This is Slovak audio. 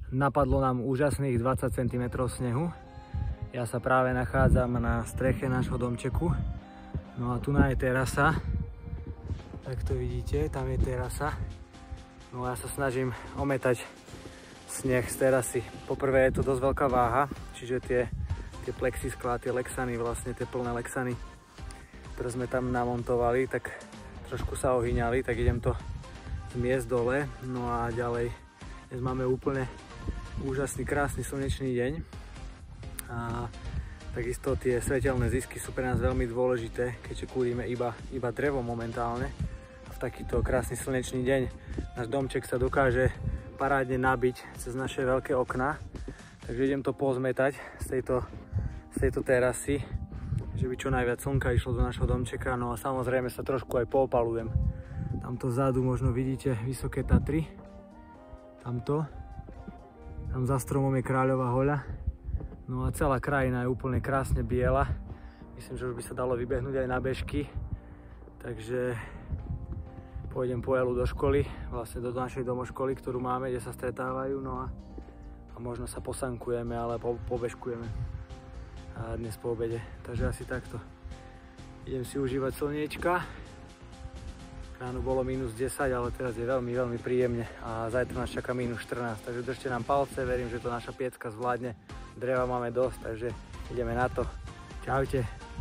Napadlo nám úžasných 20 cm snehu. Ja sa práve nachádzam na streche nášho domčeku. No a tu je terasa. Tak to vidíte, tam je terasa. No a ja sa snažím ometať sneh z terasy. Poprvé je to dosť veľká váha, čiže tie plexisklá, tie lexany, vlastne tie plné lexany, ktoré sme tam namontovali, tak trošku sa ohyňali, tak idem to zmiesť dole. No a ďalej, dnes máme úplne úžasný, krásny slnečný deň. A takisto tie svetelné zisky sú pre nás veľmi dôležité, keďže kúrime iba drevo momentálne. A v takýto krásny slnečný deň náš domček sa dokáže parádne nabiť cez naše veľké okná. Takže idem to pozmetať z tejto terasy, že by čo najviac slnka išlo do našho domčeka. No a samozrejme sa trošku aj poopalujem. Tamto vzadu možno vidíte vysoké Tatry. Tam za stromom je Kráľová hoľa. No a celá krajina je úplne krásne biela. Myslím, že už by sa dalo vybehnúť aj na bežky. Takže pôjdem po Elu do školy, vlastne do našej domoškoly, ktorú máme, kde sa stretávajú. No a možno sa posankujeme, ale pobežkujeme dnes po obede. Takže asi takto. Idem si užívať slniečka. Ráno bolo -10, ale teraz je veľmi, veľmi príjemne a zajtra nás čaká -14. Takže držte nám palce, verím, že to naša piecka zvládne. Dreva máme dosť, takže ideme na to. Čaute.